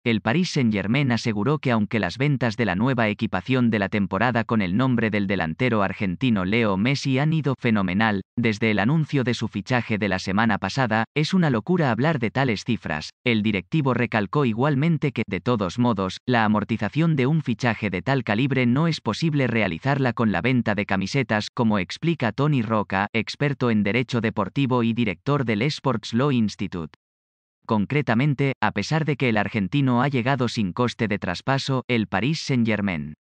El Paris Saint-Germain aseguró que aunque las ventas de la nueva equipación de la temporada con el nombre del delantero argentino Leo Messi han ido fenomenal, desde el anuncio de su fichaje de la semana pasada, es una locura hablar de tales cifras. El directivo recalcó igualmente que, de todos modos, la amortización de un fichaje de tal calibre no es posible realizarla con la venta de camisetas, como explica Tony Roca, experto en derecho deportivo y director del Sports Law Institute. Concretamente, a pesar de que el argentino ha llegado sin coste de traspaso, el Paris Saint-Germain